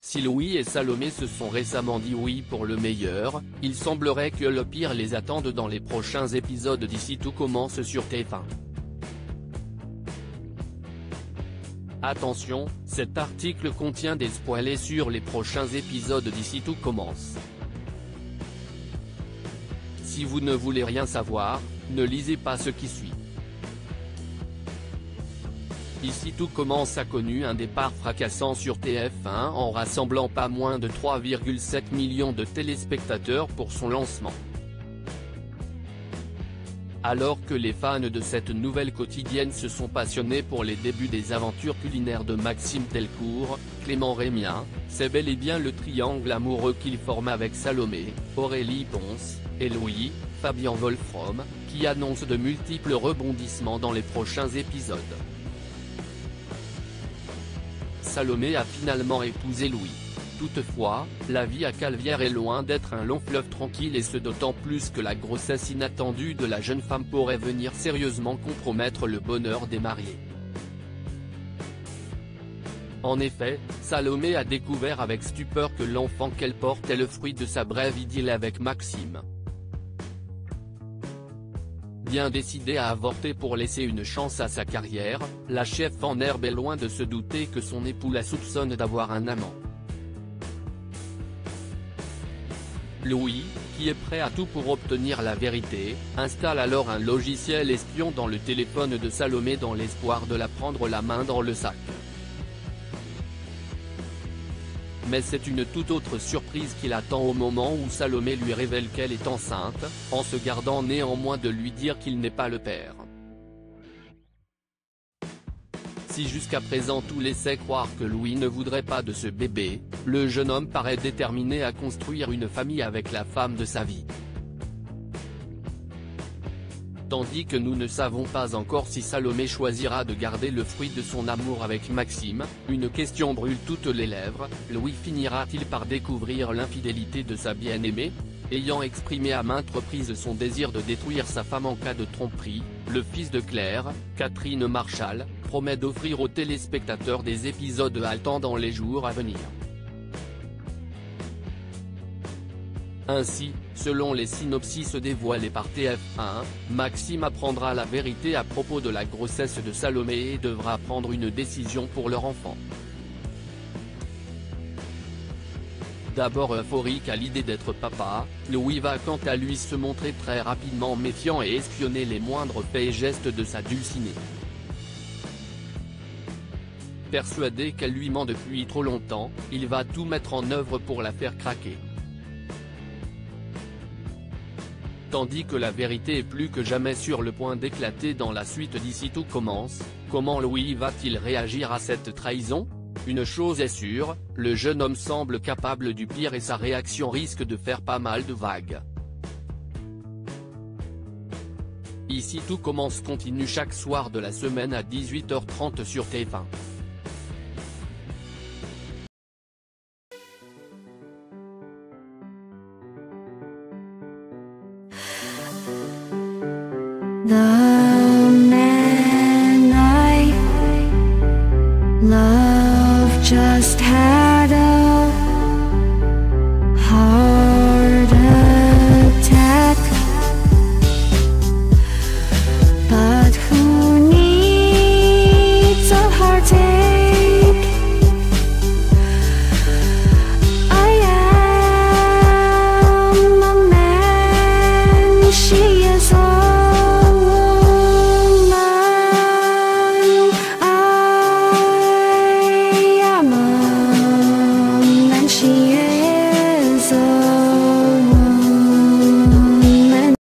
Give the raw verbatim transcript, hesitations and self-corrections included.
Si Louis et Salomé se sont récemment dit oui pour le meilleur, il semblerait que le pire les attende dans les prochains épisodes d'ici Tout commence sur T F un. Attention, cet article contient des spoilers sur les prochains épisodes d'ici Tout commence. Si vous ne voulez rien savoir, ne lisez pas ce qui suit. Ici Tout commence a connu un départ fracassant sur T F un en rassemblant pas moins de trois virgule sept millions de téléspectateurs pour son lancement. Alors que les fans de cette nouvelle quotidienne se sont passionnés pour les débuts des aventures culinaires de Maxime Delcourt, Clément Rémien, c'est bel et bien le triangle amoureux qu'il forme avec Salomé, Aurélie Ponce, et Louis, Fabien Wolfrom, qui annonce de multiples rebondissements dans les prochains épisodes. Salomé a finalement épousé Louis. Toutefois, la vie à Calvière est loin d'être un long fleuve tranquille et ce d'autant plus que la grossesse inattendue de la jeune femme pourrait venir sérieusement compromettre le bonheur des mariés. En effet, Salomé a découvert avec stupeur que l'enfant qu'elle porte est le fruit de sa brève idylle avec Maxime. Bien décidée à avorter pour laisser une chance à sa carrière, la chef en herbe est loin de se douter que son époux la soupçonne d'avoir un amant. Louis, qui est prêt à tout pour obtenir la vérité, installe alors un logiciel espion dans le téléphone de Salomé dans l'espoir de la prendre la main dans le sac. Mais c'est une toute autre surprise qui l'attend au moment où Salomé lui révèle qu'elle est enceinte, en se gardant néanmoins de lui dire qu'il n'est pas le père. Si jusqu'à présent tout laissait croire que Louis ne voudrait pas de ce bébé, le jeune homme paraît déterminé à construire une famille avec la femme de sa vie. Tandis que nous ne savons pas encore si Salomé choisira de garder le fruit de son amour avec Maxime, une question brûle toutes les lèvres, Louis finira-t-il par découvrir l'infidélité de sa bien-aimée? Ayant exprimé à maintes reprises son désir de détruire sa femme en cas de tromperie, le fils de Claire, Catherine Marchal, promet d'offrir aux téléspectateurs des épisodes haletants dans les jours à venir. Ainsi, selon les synopsis dévoilés par T F un, Maxime apprendra la vérité à propos de la grossesse de Salomé et devra prendre une décision pour leur enfant. D'abord euphorique à l'idée d'être papa, Louis va quant à lui se montrer très rapidement méfiant et espionner les moindres faits et gestes de sa dulcinée. Persuadé qu'elle lui ment depuis trop longtemps, il va tout mettre en œuvre pour la faire craquer. Tandis que la vérité est plus que jamais sur le point d'éclater dans la suite d'ici Tout commence, comment Louis va-t-il réagir à cette trahison? Une chose est sûre, le jeune homme semble capable du pire et sa réaction risque de faire pas mal de vagues. Ici Tout commence continue chaque soir de la semaine à dix-huit heures trente sur T F un. The man I love just had